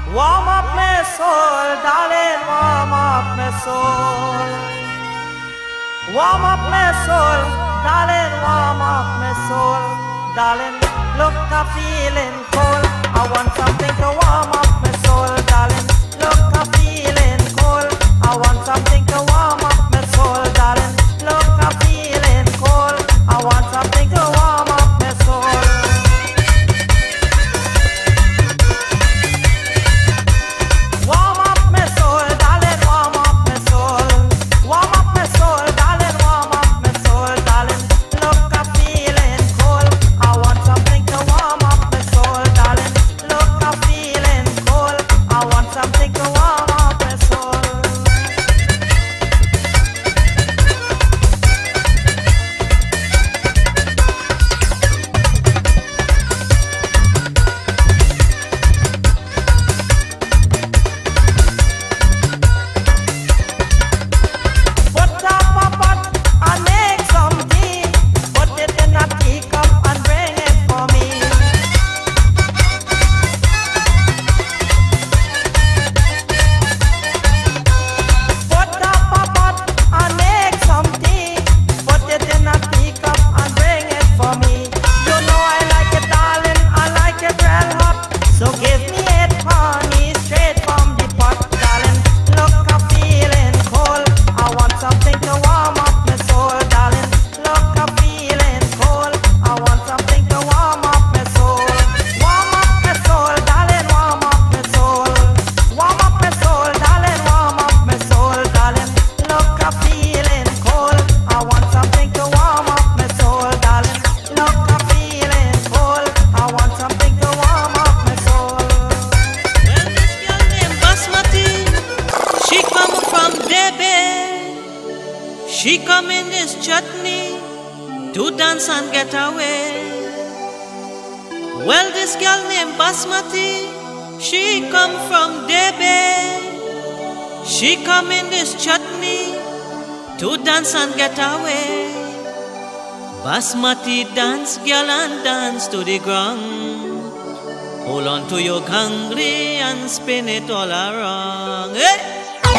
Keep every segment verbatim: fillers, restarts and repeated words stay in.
Warm up my soul, darling, warm up my soul. Warm up my soul, darling, warm up my soul. Darling, look, I'm feeling cold. I want something to warm up my soul, darling. Look, I'm feeling cold. I want something to warm up my soul, darling. Look, I'm feeling cold. I want something to warm up my soul. Warm up my soul, darling, warm up my soul. Warm up my soul, darling, warm up my soul, darling. Look, I'm feeling cold. I want something to warm up my soul, darling. Look, I'm feeling cold. I want something to warm up my soul. Put up a pot and make some tea. Put it in a teacup and bring it for me. Put up a pot and make some tea. Put it in a teacup and bring it for me. You know I like it, darling, I like it real hot. So give me it, honey, straight from the pot, darling. Look, I'm feeling cold. I want something to warm up my soul, darling. Look, I'm feeling cold. I want something to warm up my soul. Warm up my soul, darling, warm up my soul. Warm up my soul, darling, warm up my soul, darling. Look, I'm feeling cold. I want something to warm up my soul, darling. Look, I'm feeling cold. I want something to warm up my soul. Well, this girl named Basmati, she come from Debe. She come in this chutney to dance and get away. Well, this girl named Basmati, she come from Debe. She come in this chutney to dance and get away. Basmati dance, girl, and dance to the ground. Hold on to your congri and spin it all around. Hey!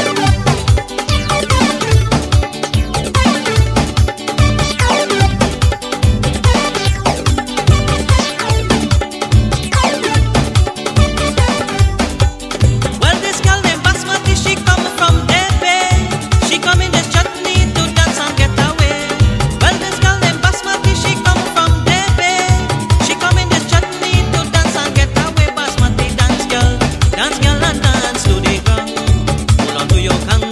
Well, this girl named Basmati, she come from Debe. She come in this chutney to dance and get away. Well, this girl named Basmati, she come from Debe. She come in this chutney to dance and get away. Basmati dance girl, dance girl and dance to the ground. Hold on to your conga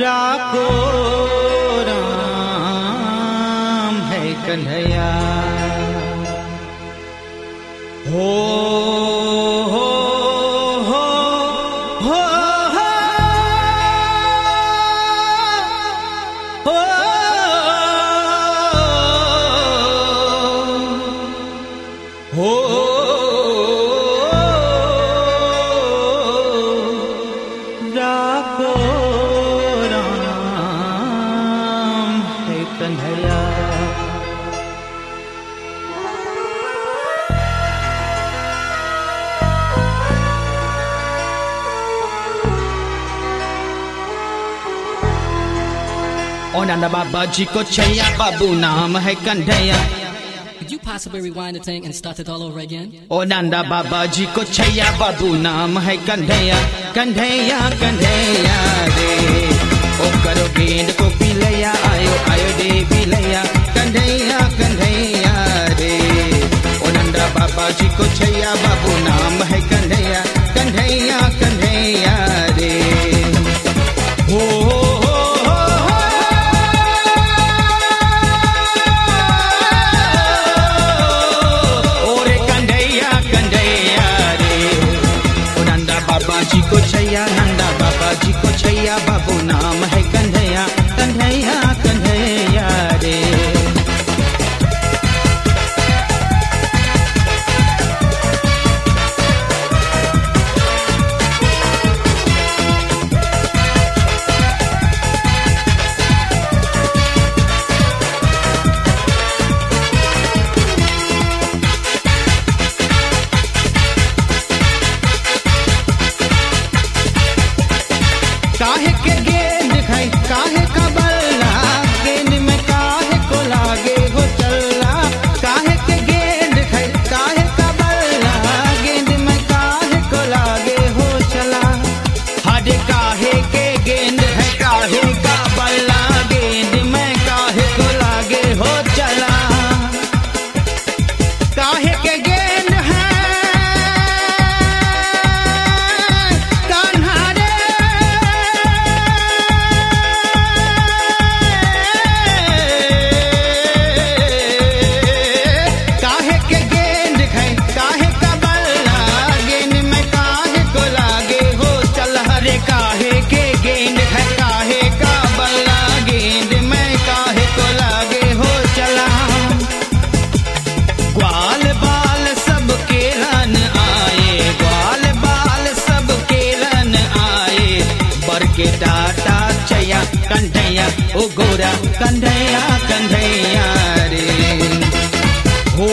राखो राम है कन्हैया हो हो हो हो हो हो राखो राम है कन्हैया ओ नंदा बाबा जी को छैया बाबू नाम है Kanhaiya Could you possibly rewind the thing and start it all over again? ओ नंदा बाबा जी को छैया बाबू नाम है कन्हैया कन्हैया कन्हैया रे ओ करो गेंद को पिलैया आयो आयो दे पिलैया कन्हैया कन्हैया रे ओ नंदा बाबा जी को छैया बाबू नाम है कन्हैया कन्हैया कन्हैया रे हो बाबा जी को छैया नंदा बाबा जी को छैया बाबू नाम है कन्हैया कन्हैया कन्हैया रे काहे के गेंद खाई काहे का बल्ला गेंद में काहे को लागे हो चल्ला काहे के गेंद खाई काहे का बल्ला गेंद में काहे को लागे हो चला हरे काहे के गेंद है काहे का बल्ला गेंद में काहे को लागे हो चला काहे के गेंद है काहे के गेंद है काहे का बल्ला गेंद में काहे को लागे हो चला ग्वाल बाल सब केलन आए ग्वाल बाल सब केलन आए बर के टाटा छैया कन्हैया ओ गोरा कन्हैया कन्हैया रे हो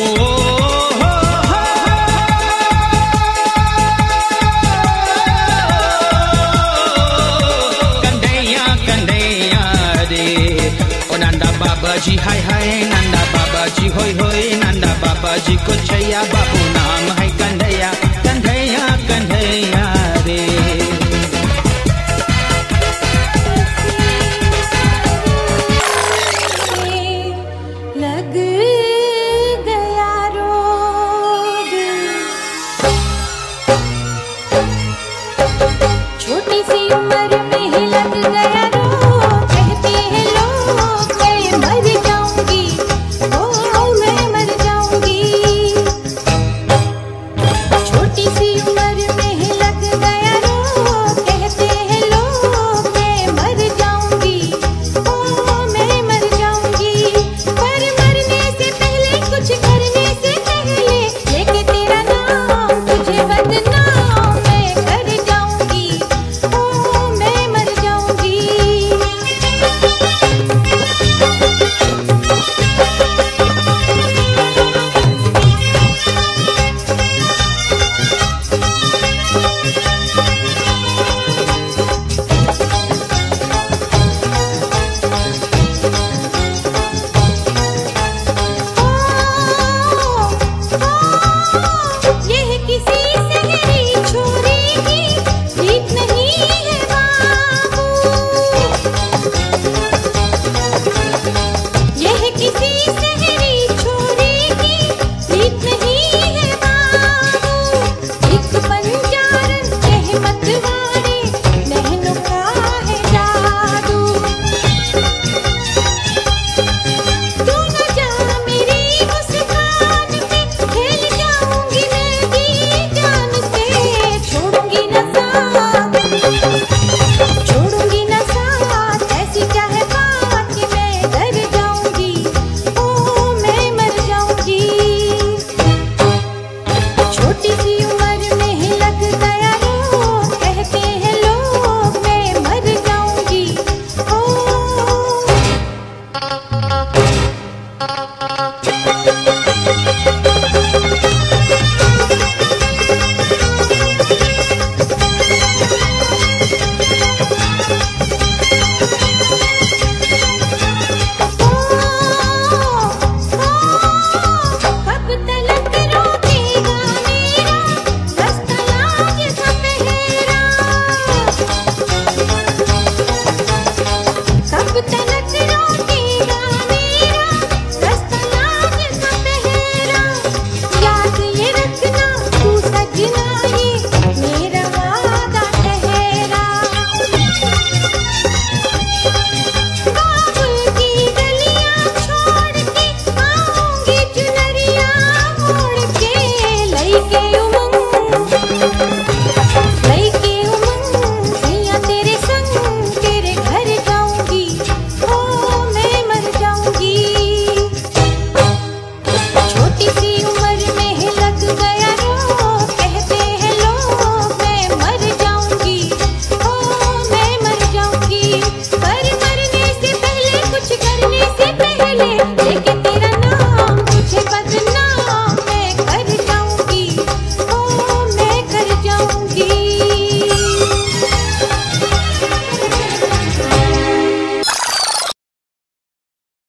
बाबा जी हाय हाय नंदा बाबा जी होय होय नंदा बाबा जी को छैया बाबू नाम है कन्हैया कन्हैया कन्हैया रे लग गया रोग छोटी सी उम्र में ही लग गया रोग कहते हैं लोग मर जाऊंगी ओ मैं मर जाऊंगी छोटी सी उम्र में ही लग गया रोग कहते हैं लोग मैं मर जाऊंगी ओ मैं मर जाऊंगी पर मरने से पहले कुछ करने से पहले लेके तेरा नाम तुझे बदनाम मैं कर जाऊंगी ओ मैं मर जाऊंगी छोटी सी